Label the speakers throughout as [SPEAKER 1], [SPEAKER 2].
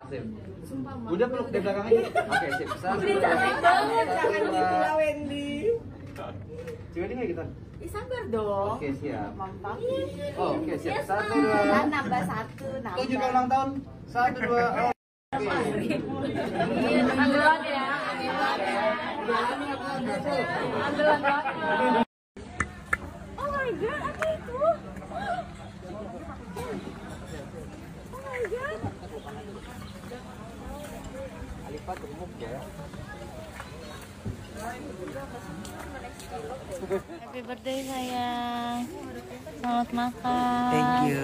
[SPEAKER 1] Sip.
[SPEAKER 2] Sumpah mah.
[SPEAKER 1] Udah peluk di belakang aja. Oke, sip. Satu, dua.
[SPEAKER 2] Jangan gitu Wendy.
[SPEAKER 1] Coba ini nggak kita?
[SPEAKER 2] Ih, sabar dong.
[SPEAKER 1] Oke, siap.
[SPEAKER 2] Mampang.
[SPEAKER 1] Oh, oke, siap. Satu, dua.
[SPEAKER 2] Nah, nambah satu, nambah.
[SPEAKER 1] Tujuh kali ulang tahun. Satu, dua. Oh. Oke.
[SPEAKER 2] Ambilan ya. Ambilan banget. Oh my god, apa itu? Oh my god.
[SPEAKER 1] Alipat gemuk ya.
[SPEAKER 3] Happy birthday sayang. Selamat makan.
[SPEAKER 4] Thank you.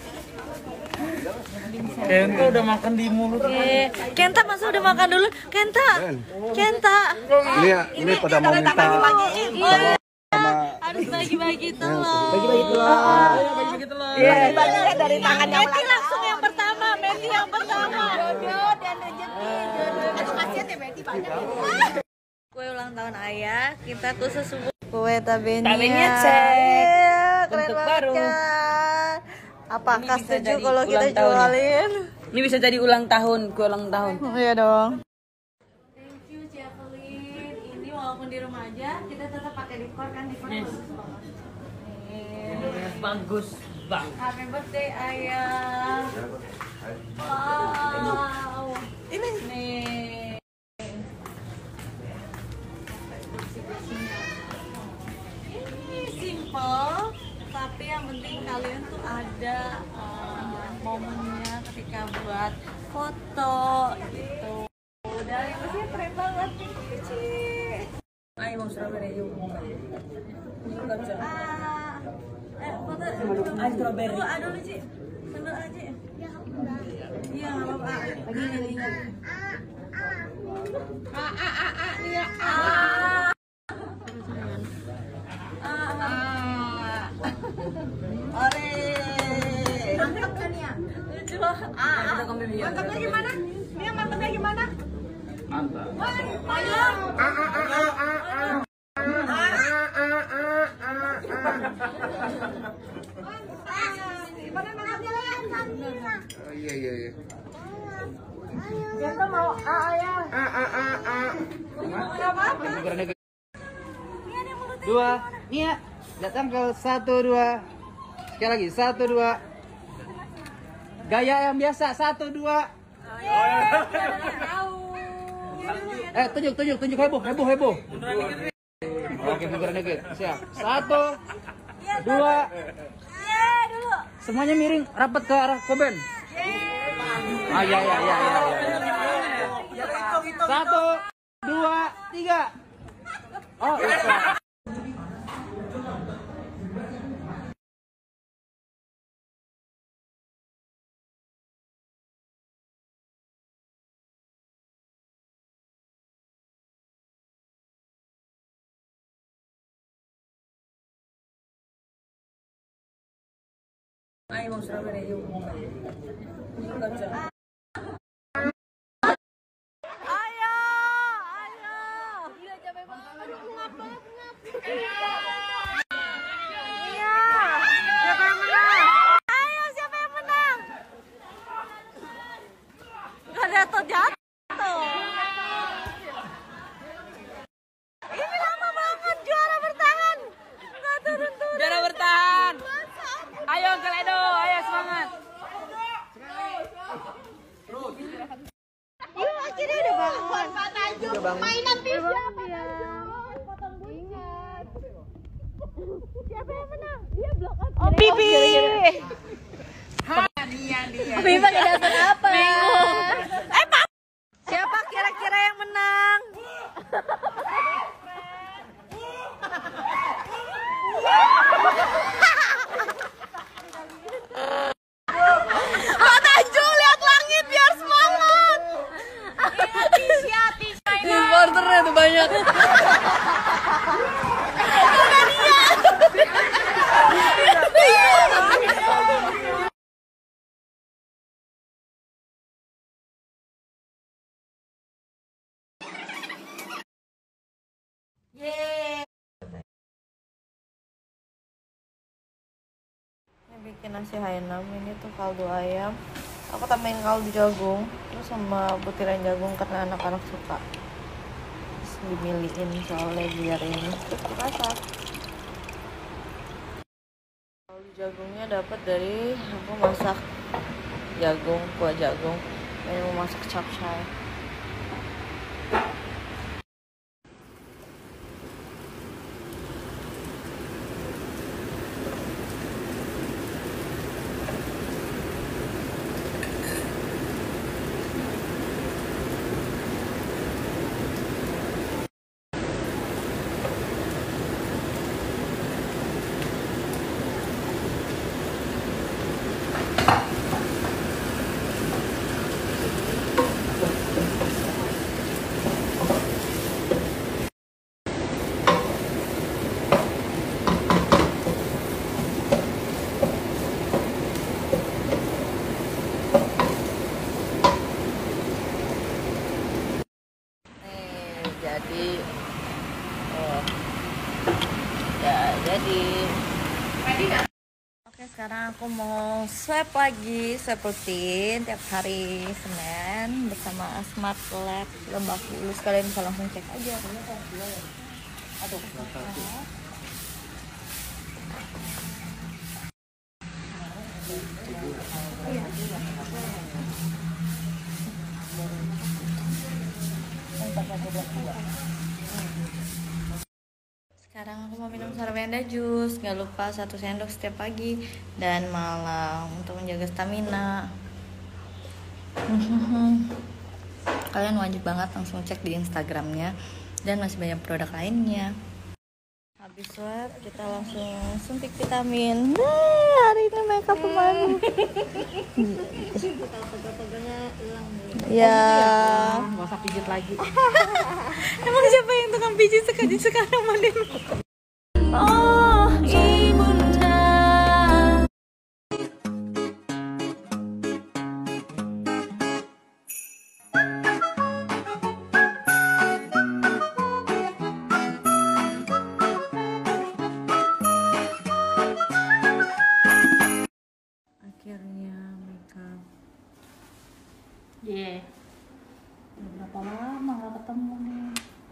[SPEAKER 4] Kenta udah makan di mulut.
[SPEAKER 3] Oke. Kenta masa udah makan dulu? Kenta. Kenta.
[SPEAKER 5] Ini pada mau minta
[SPEAKER 3] Iya. Harus bagi-bagi telur.
[SPEAKER 1] Bagi-bagi telur.
[SPEAKER 4] Bagi-bagi telur.
[SPEAKER 2] Bagian dari tangannya
[SPEAKER 3] Meti langsung yang pertama. Meti yang pertama.
[SPEAKER 2] Jodoh dan rezeki. Aduh, kasihan ya Betty banyak.
[SPEAKER 3] Kue ulang tahun ayah. Kita khusus kue tabenya.
[SPEAKER 4] Tabenya cek.
[SPEAKER 3] Keren
[SPEAKER 4] Bentuk
[SPEAKER 3] banget
[SPEAKER 4] baru.
[SPEAKER 3] kan? Apakah
[SPEAKER 4] Ini bisa
[SPEAKER 3] setuju
[SPEAKER 4] jadi
[SPEAKER 3] kalau kita
[SPEAKER 4] ulang tahun ya?
[SPEAKER 3] jualin?
[SPEAKER 4] Ini bisa jadi ulang tahun, kue ulang tahun.
[SPEAKER 3] Oh, iya dong. Thank you Jacqueline. Ini walaupun di rumah aja, kita tetap pakai decor kan, decor
[SPEAKER 4] Yes.
[SPEAKER 3] bagus banget.
[SPEAKER 4] Bagus banget.
[SPEAKER 3] Happy birthday ayah. Wow. Ini nih. Ini simple, tapi yang penting kalian tuh ada momennya ketika buat foto gitu. Dari Mesir keren banget nih, kecil.
[SPEAKER 4] Ayo mau strawberry yuk.
[SPEAKER 3] Foto
[SPEAKER 4] strawberry.
[SPEAKER 3] dulu, dulu Ci. Dulu aja. Iya, nggak apa-apa. Lagi ini.
[SPEAKER 2] Ore. Mantap kan ya?
[SPEAKER 3] Lucu.
[SPEAKER 2] Mantapnya gimana? Dia mantapnya gimana?
[SPEAKER 1] Mantap.
[SPEAKER 2] Ayo. Gimana mantapnya?
[SPEAKER 5] Iya.
[SPEAKER 2] Kita mau ayah.
[SPEAKER 1] Dua. Nia. Datang ke satu, dua. Sekali lagi. Satu, dua. Gaya yang biasa. Satu, dua. Tunjuk. Heboh. Oke, figuran dikit. Siap. Satu, dua. Semuanya miring, rapat ke arah Koben. Ya. Satu, dua, tiga. Oh, iya.
[SPEAKER 4] Ayo mau strawberry yuk.
[SPEAKER 3] Ayo. Gila capek banget. Aduh, ngap. Iya. Siapa yang menang? Ayo, siapa yang menang? Gak jatuh. Ini lama banget juara bertahan. Nggak turun-turun.
[SPEAKER 4] Juara bertahan. Ayo Uncle Edo, ayo semangat.
[SPEAKER 3] Iya, akhirnya udah bangun.
[SPEAKER 2] Mainan bisa.
[SPEAKER 3] Siapa yang menang? Dia blok up.
[SPEAKER 2] Oh, Bibi.
[SPEAKER 3] Bibi pakai dasar apa? Bingung. Siapa kira-kira yang menang? Tanju, lihat langit biar semangat.
[SPEAKER 4] Supporternya tuh banyak.
[SPEAKER 3] Bikin nasi Hainam, ini tuh kaldu ayam Aku tambahin kaldu jagung terus sama butiran jagung karena anak-anak suka. Terus dimilihin soalnya biar ini terus dimasak. Kaldu jagungnya dapat dari aku masak jagung, kuah jagung. Ini mau masak capcay. Jadi oke, sekarang aku mau swab lagi, swab rutin tiap hari Senin bersama Smart Lab Lebak Bulus. Kalian bisa langsung cek aja. Aduh. Sekarang aku mau minum Sarvenda Jus, nggak lupa 1 sendok setiap pagi dan malam untuk menjaga stamina. Kalian wajib banget langsung cek di Instagramnya dan masih banyak produk lainnya. Habis swab kita langsung suntik vitamin. Hari ini makeup kemana?
[SPEAKER 2] Pegel-pegelnya hilang dulu.
[SPEAKER 3] Ya.
[SPEAKER 2] Nggak usah pijit lagi.
[SPEAKER 3] Emang siapa yang tukang pijit sekarang Madin? Oh, ibunda. Akhirnya makeup.
[SPEAKER 2] Iya. Berapa lama nggak ketemu nih?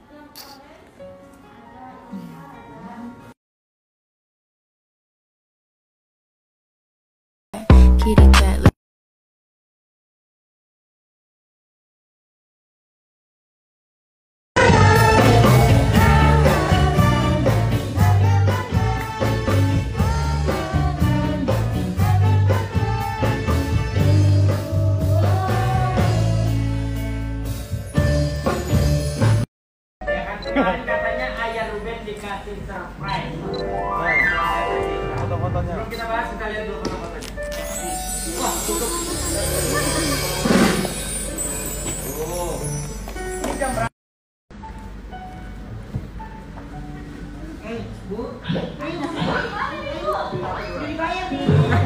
[SPEAKER 4] Katanya ayah Ruben dikasih surprise.
[SPEAKER 5] Foto-fotonya.
[SPEAKER 4] Belum kita bahas, kita lihat dulu foto-fotonya. Wah, tutup. Oh. Ini jam berapa? Bu. Dibayar nih.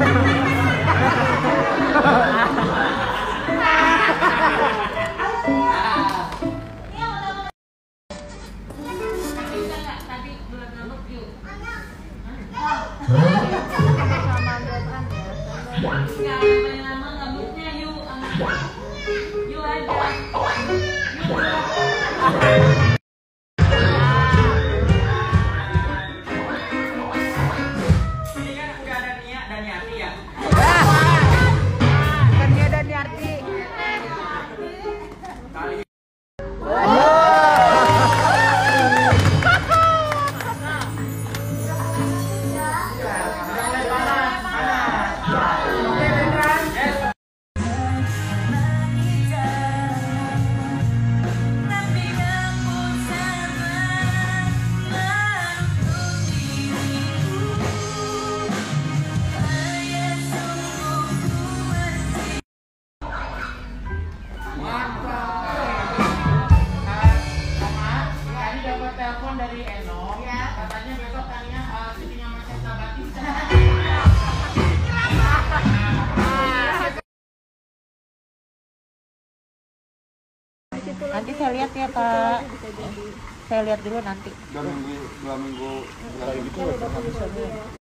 [SPEAKER 3] Nanti saya lihat ya Kak. Saya lihat dulu nanti.
[SPEAKER 5] 2 minggu lagi gitu.